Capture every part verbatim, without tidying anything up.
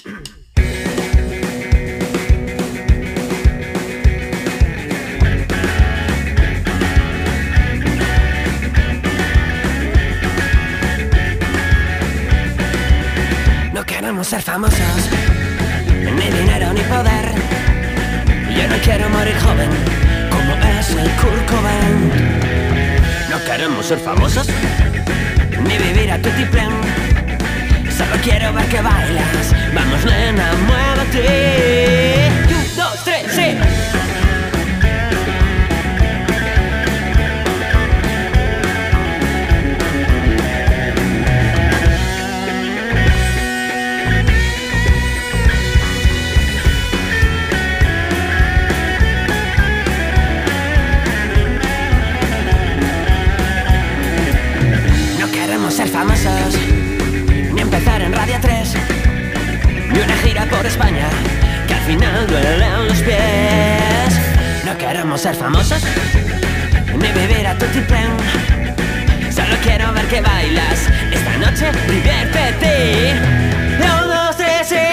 No queremos ser famosos, ni dinero ni poder. Yo no quiero morir joven, como es el Kurt Cobain. No queremos ser famosos, ni vivir a tutiplén. Solo quiero ver que bailas. Vamos nena, muévete. Un, dos, tres, sí. Ser famosos, ni empezar en Radio tres, ni una gira por España que al final duelen los pies. No queremos ser famosos, ni vivir a tutiplén. Solo quiero ver que bailas. Esta noche diviértete. Un, dos, tres, sí.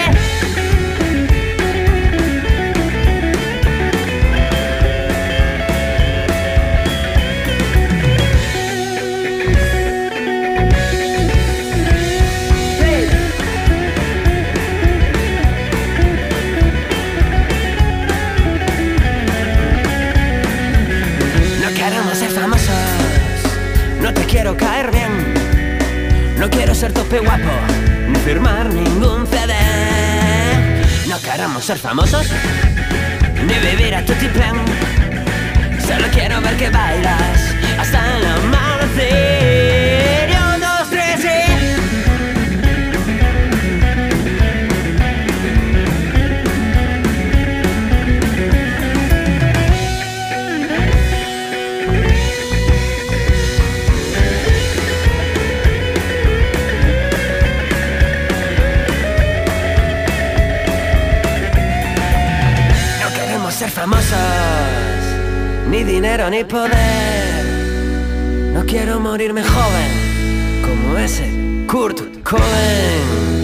No te quiero caer bien, no quiero ser tope guapo, ni firmar ningún C D. No queremos ser famosos, ni vivir a tutiplén. Solo quiero ver que bailas hasta el amanecer. Un, dos, tres, sí. Ser famosos, ni dinero ni poder. No quiero morirme joven, como ese Kurt Cobain.